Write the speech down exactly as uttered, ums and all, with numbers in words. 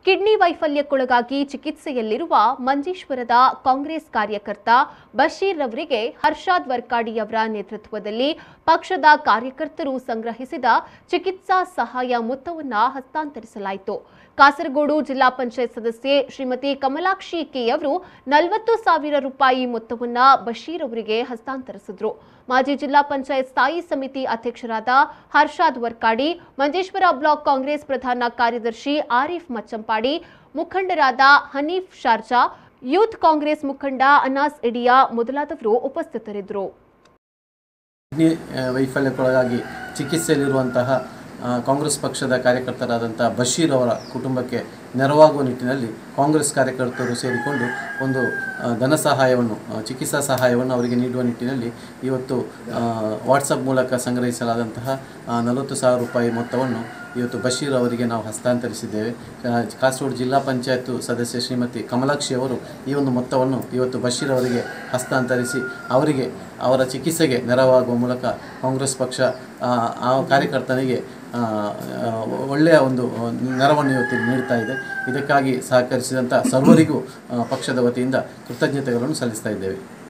Kidney ವೈಫಲ್ಯಕ್ಕೊಳಗಾಗಿ ಚಿಕಿತ್ಸೆಯಲ್ಲಿರುವ ಮಂಜೇಶ್ವರದ Congress ಕಾರ್ಯಕರ್ತ ಬಶೀರ್ ಅವರಿಗೆ ಹರ್ಷಾದ್ ವರ್ಕಾಡಿಯವರ ನೇತೃತ್ವದಲ್ಲಿ ಪಕ್ಷದ ಕಾರ್ಯಕರ್ತರು ಸಂಗ್ರಹಿಸಿದ ಚಿಕಿತ್ಸಾ ಸಹಾಯ ಮೊತ್ತವನ್ನು ಹಸ್ತಾಂತರಿಸಲಾಯಿತು. ಕಾಸರಗೋಡು ಜಿಲ್ಲಾ ಪಂಚಾಯತ್ ಸದಸ್ಯೆ ಶ್ರೀಮತಿ ಕಮಲಾಕ್ಷಿ ಕೆ ಅವರು ನಲವತ್ತು ಸಾವಿರ ರೂಪಾಯಿ ಮೊತ್ತವನ್ನು ಬಶೀರ್ ಅವರಿಗೆ ಹಸ್ತಾಂತರಿಸಿದರು. ಮಾಜಿ ಜಿಲ್ಲಾ ಪಂಚಾಯತ್ ಸ್ಥಾಯಿ ಸಮಿತಿ ಅಧ್ಯಕ್ಷರಾದ ಹರ್ಷಾದ್ ವರ್ಕಾಡಿ, ಮಂಜೇಶ್ವರ ಬ್ಲಾಕ್ ಕಾಂಗ್ರೆಸ್ ಪ್ರಧಾನ ಕಾರ್ಯದರ್ಶಿ ಆರಿಫ್ ಮಚ್ಚಂಪಾಡಿ, ಮುಖಂಡರಾದ ಹನೀಫ್ ಶಾರ್ಜಾ, ಯೂತ್ ಕಾಂಗ್ರೆಸ್ ಮುಖಂಡ ಅನಾಸ್ ಇಡಿಯಾ ಮೊದಲಾದವರು ಉಪಸ್ಥಿತರಿದ್ದರು. ಕಿಡ್ನಿ ವೈಫಲ್ಯಕ್ಕೊಳಗಾಗಿ ಚಿಕಿತ್ಸೆಯಲ್ಲಿರುವಂತಹ ಕಾಂಗ್ರೆಸ್ ಪಕ್ಷದ ಕಾರ್ಯಕರ್ತರಾದಂಥ ಬಶೀರ್ ಅವರ ಕುಟುಂಬಕ್ಕೆ ನೆರವಾಗುವ ನಿಟ್ಟಿನಲ್ಲಿ ಕಾಂಗ್ರೆಸ್ ಕಾರ್ಯಕರ್ತರು ಸೇರಿಕೊಂಡು ಒಂದು ಧನ ಸಹಾಯವನ್ನು, ಚಿಕಿತ್ಸಾ ಸಹಾಯವನ್ನು ಅವರಿಗೆ ನೀಡುವ ನಿಟ್ಟಿನಲ್ಲಿ ಇವತ್ತು ವಾಟ್ಸಪ್ ಮೂಲಕ ಸಂಗ್ರಹಿಸಲಾದಂತಹ ನಲವತ್ತು ಸಾವಿರ ರೂಪಾಯಿ ಮೊತ್ತವನ್ನು ಇವತ್ತು ಬಶೀರ್ ಅವರಿಗೆ ನಾವು ಹಸ್ತಾಂತರಿಸಿದ್ದೇವೆ. ಕಾಸರಗೋಡು ಜಿಲ್ಲಾ ಪಂಚಾಯತ್ ಸದಸ್ಯೆ ಶ್ರೀಮತಿ ಕಮಲಾಕ್ಷಿ ಅವರು ಈ ಒಂದು ಮೊತ್ತವನ್ನು ಇವತ್ತು ಬಶೀರ್ ಅವರಿಗೆ ಹಸ್ತಾಂತರಿಸಿ ಅವರಿಗೆ ಅವರ ಚಿಕಿತ್ಸೆಗೆ ನೆರವಾಗುವ ಮೂಲಕ ಕಾಂಗ್ರೆಸ್ ಪಕ್ಷ ಆ ಕಾರ್ಯಕರ್ತನಿಗೆ ಒಳ್ಳೆಯ ಒಂದು ನೆರವನ್ನು ಇವತ್ತು ನೀಡ್ತಾ ಇದೆ. ಇದಕ್ಕಾಗಿ ಸಹಕರಿಸಿದಂಥ ಸರ್ವರಿಗೂ ಪಕ್ಷದ ವತಿಯಿಂದ ಕೃತಜ್ಞತೆಗಳನ್ನು ಸಲ್ಲಿಸ್ತಾ ಇದ್ದೇವೆ.